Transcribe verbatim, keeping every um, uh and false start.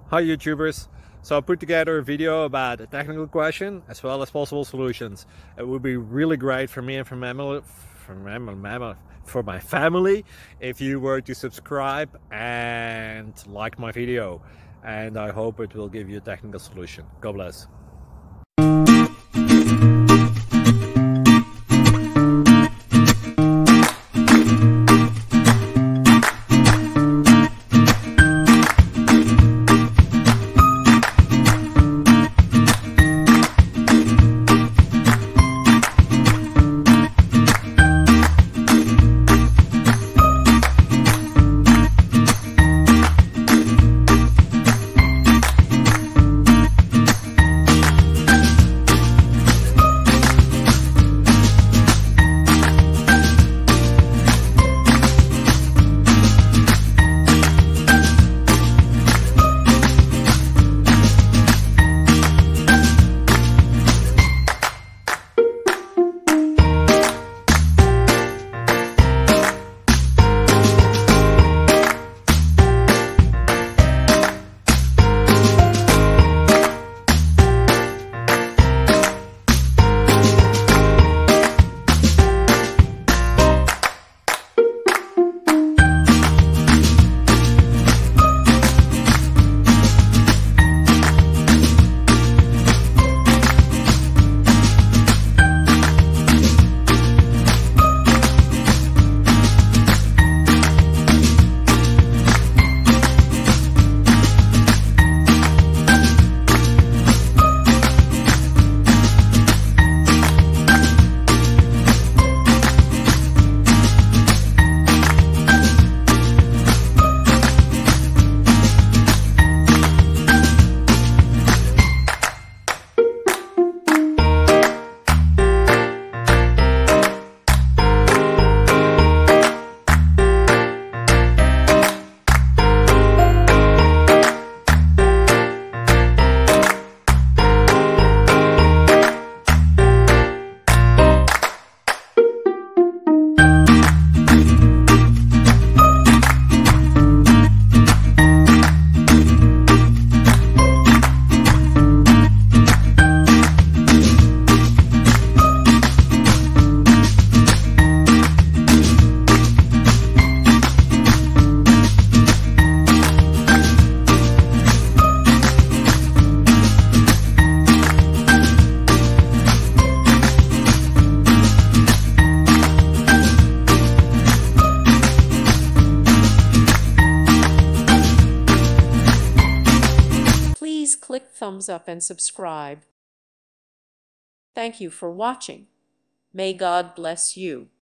Hi YouTubers! So I put together a video about a technical question as well as possible solutions. It would be really great for me and for my, for my, for my family if you were to subscribe and like my video, and I hope it will give you a technical solution. God bless. Please click thumbs up and subscribe. Thank you for watching. May God bless you.